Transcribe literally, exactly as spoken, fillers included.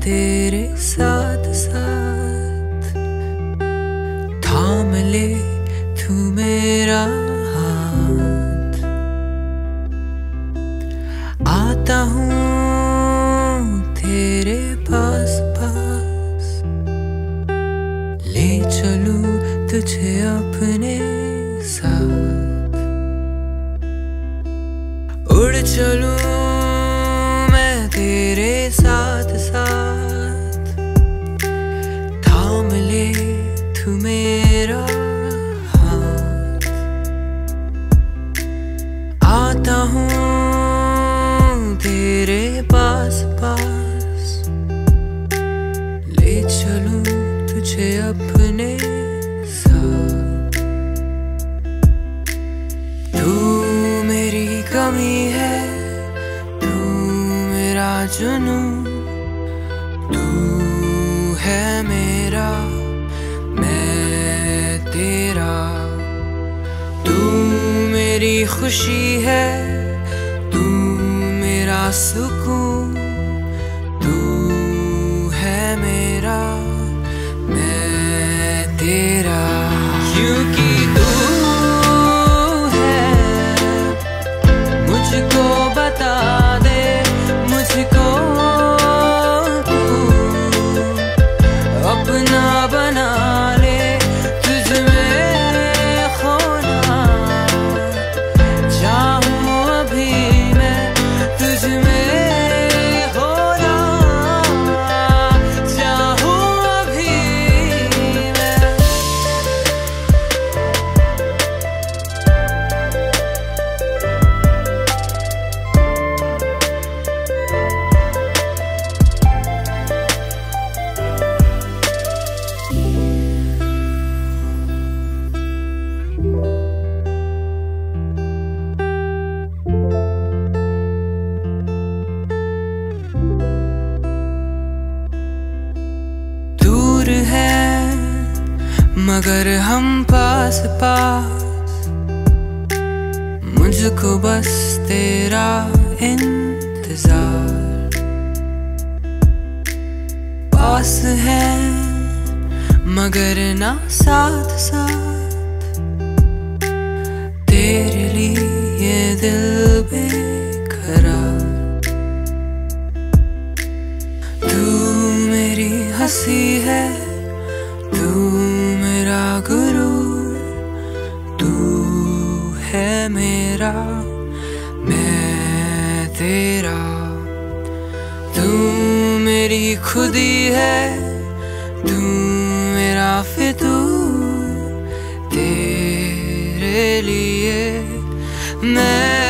तेरे साथ साथ थाम ले तू मेरा हाथ। आता हूँ तेरे पास पास, ले चलूं तुझे अपने साथ। उड़ चलूं मैं तेरे साथ साथ, थाम ले तू मेरा हाथ। आता हूँ तेरे पास पास, ले चलूं तुझे अपने साथ। तू मेरी कमी है, तू मेरा जुनून, तू है मेरा मैं तेरा। तू मेरी खुशी है, तू मेरा सुकून, तू है मेरा मैं तेरा। क्योंकि तू है, मुझको बता दे, मुझको तू अपना बना ले। तुझ में खोना चाहूं अभी मैं, तुझ में खोना चाहूं अभी मैं। दूर है मगर हम पास पास, मुझको बस तेरा इंतजार। पास है मगर ना साथ साथ, तेरे लिए दिल बेकरार। तू मेरी हंसी है, तू मेरा गुरूर, तू है मेरा मैं तेरा। तू मेरी खुदी है, तू मेरा फितूर, तेरे लिए मैं